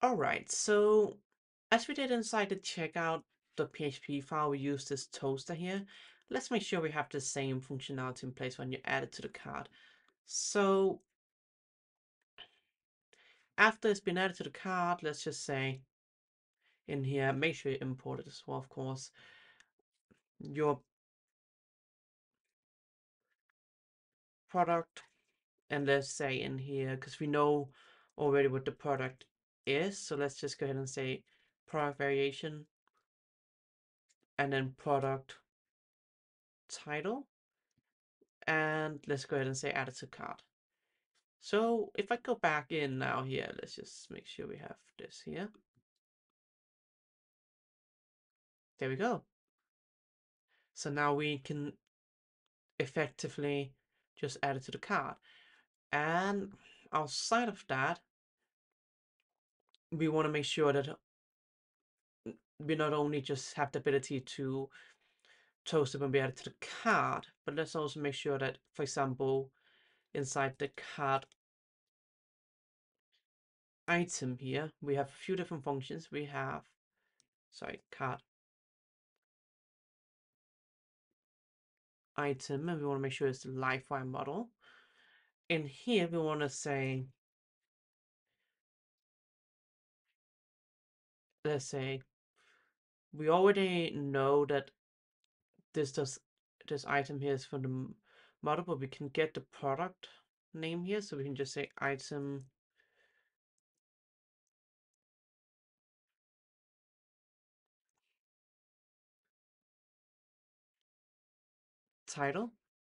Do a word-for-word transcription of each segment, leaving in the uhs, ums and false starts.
All right, so as we did inside the checkout the P H P file, we use this toaster here. Let's make sure we have the same functionality in place when you add it to the cart. So after it's been added to the cart, let's just say in here, make sure you import it as well, of course, your product. And let's say in here, because we know already what the product is, so let's just go ahead and say product variation and then product title. And let's go ahead and say add it to cart. So if I go back in now here, let's just make sure we have this here. There we go. So now we can effectively just add it to the cart. And outside of that, we want to make sure that we not only just have the ability to toast it when we add it to the cart, but let's also make sure that, for example, inside the cart item here, we have a few different functions. We have, sorry, cart item, and we want to make sure it's the live wire model. In here, we want to say, let's say, we already know that this does this item here is for the model, but we can get the product name here, so we can just say item title.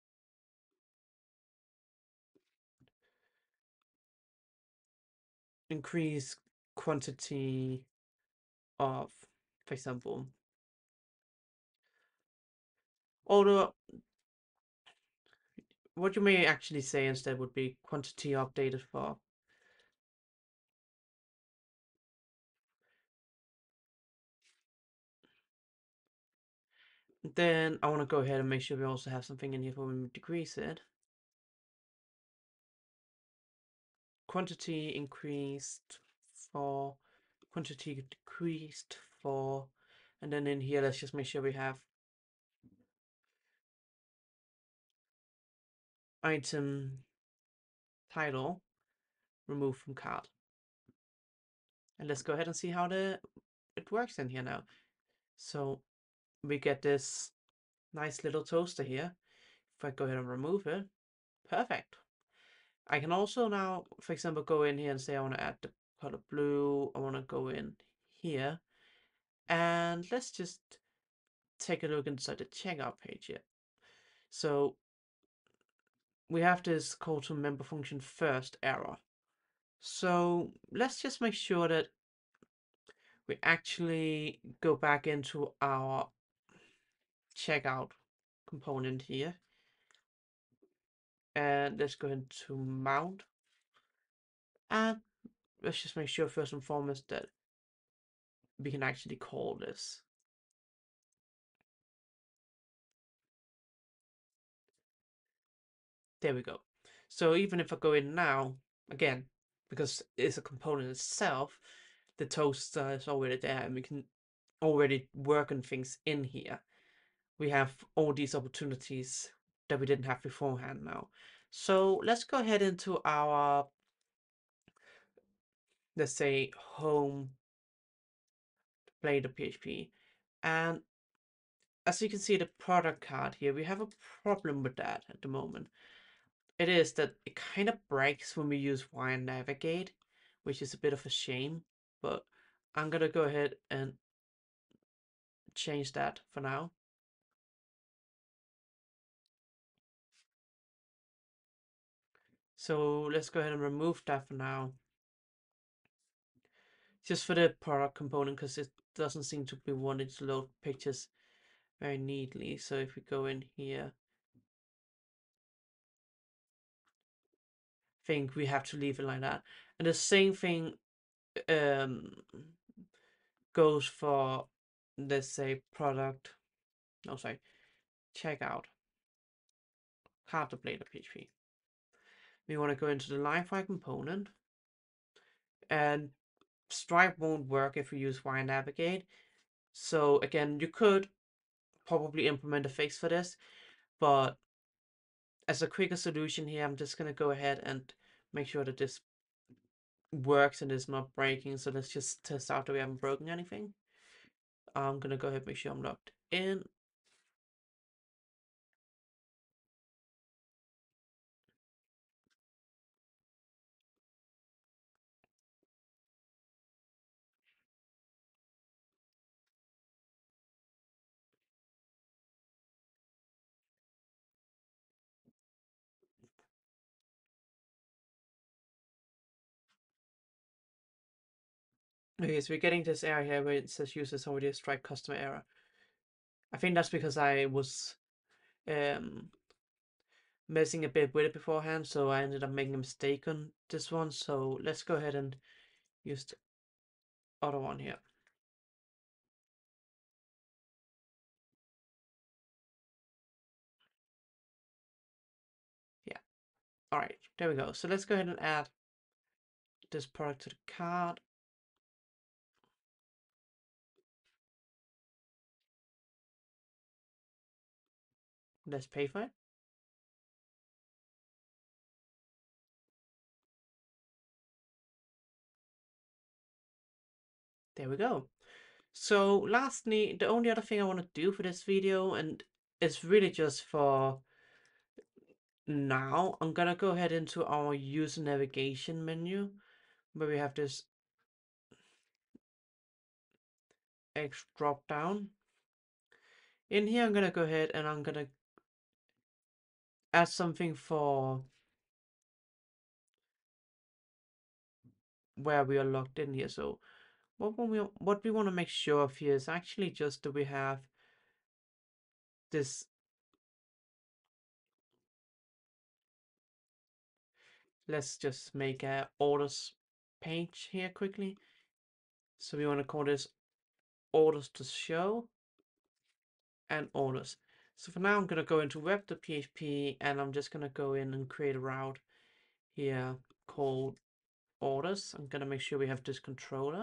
Increase quantity of, for example, although what you may actually say instead would be quantity updated for. Then I want to go ahead and make sure we also have something in here for when we decrease it. Quantity increased for, quantity decreased for, and then in here, let's just make sure we have item title removed from cart. And let's go ahead and see how the it works in here now. So we get this nice little toaster here. If I go ahead and remove it, perfect. I can also now, for example, go in here and say I want to add the color blue. I want to go in here and let's just take a look inside the checkout page here. So we have this call to member function first error. So let's just make sure that we actually go back into our checkout component here. And let's go into mount. And let's just make sure first and foremost that we can actually call this. There we go. So even if I go in now, again, because it's a component itself, the toaster is already there and we can already work on things in here. We have all these opportunities that we didn't have beforehand now. So let's go ahead into our, let's say, home play the P H P. And as you can see the product card here, we have a problem with that at the moment. It is that it kind of breaks when we use wire navigate, which is a bit of a shame, but I'm gonna go ahead and change that for now. So let's go ahead and remove that for now. Just for the product component, because it doesn't seem to be wanting to load pictures very neatly. So if we go in here, I think we have to leave it like that. And the same thing um, goes for, let's say, product, no, sorry, checkout, card to play the P H P. We want to go into the live file component and Stripe won't work if you use Y Navigate. So again, you could probably implement a fix for this, but as a quicker solution here, I'm just gonna go ahead and make sure that this works and is not breaking. So let's just test out that we haven't broken anything. I'm gonna go ahead and make sure I'm logged in. Okay, so we're getting this error here where it says user already strike customer error. I think that's because I was um, messing a bit with it beforehand, so I ended up making a mistake on this one. So let's go ahead and use the other one here. Yeah. All right, there we go. So let's go ahead and add this product to the cart. Let's pay for it. There we go. So lastly, the only other thing I want to do for this video, and it's really just for now, I'm gonna go ahead into our user navigation menu where we have this X drop down. In here, I'm gonna go ahead and I'm gonna add something for where we are logged in here. So what we what we want to make sure of here is actually just that we have this. Let's just make a orders page here quickly. So we want to call this orders to show and orders. So for now, I'm going to go into web.php and I'm just going to go in and create a route here called orders. I'm going to make sure we have this controller.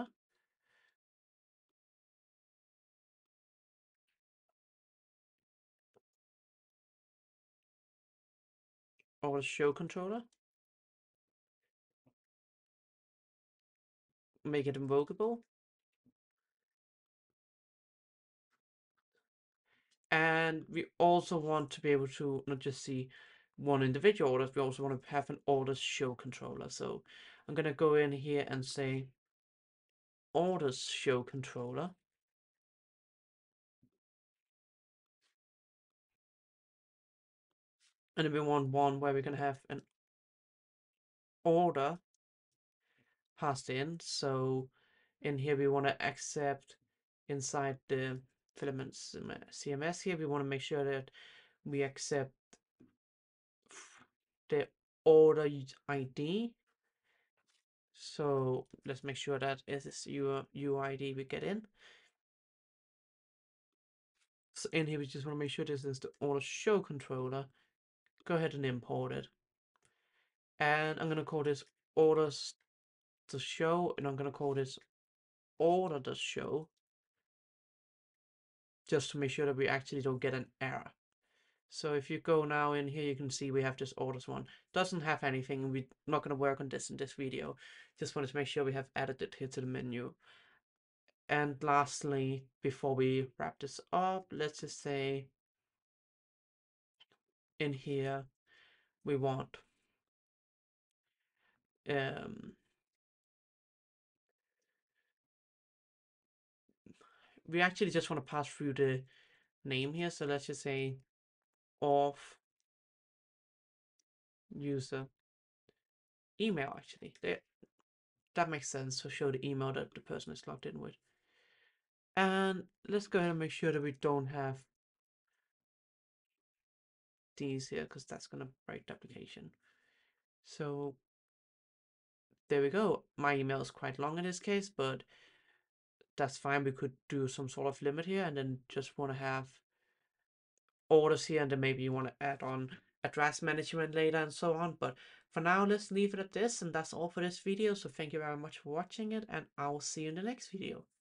Orders show controller. Make it invocable. And we also want to be able to not just see one individual orders, we also want to have an orders show controller. So I'm going to go in here and say orders show controller. And then we want one where we're going to have an order passed in. So in here, we want to accept inside the Filament C M S here, we want to make sure that we accept the order I D. So let's make sure that is this U I D we get in. So in here, we just want to make sure this is the order show controller. Go ahead and import it. And I'm going to call this orders to show, and I'm going to call this order to show, just to make sure that we actually don't get an error. So if you go now in here, you can see we have this orders one. Doesn't have anything. We're not going to work on this in this video. Just wanted to make sure we have added it here to the menu. And lastly, before we wrap this up, let's just say in here, we want um, we actually just want to pass through the name here. So let's just say of user email, actually. That, that makes sense to show the email that the person is logged in with. And let's go ahead and make sure that we don't have these here, because that's going to break the application. So there we go. My email is quite long in this case, but that's fine. We could do some sort of limit here and then just want to have orders here, and then maybe you want to add on address management later and so on. But For now, let's leave it at this, and that's all for this video. So thank you very much for watching it, and I will see you in the next video.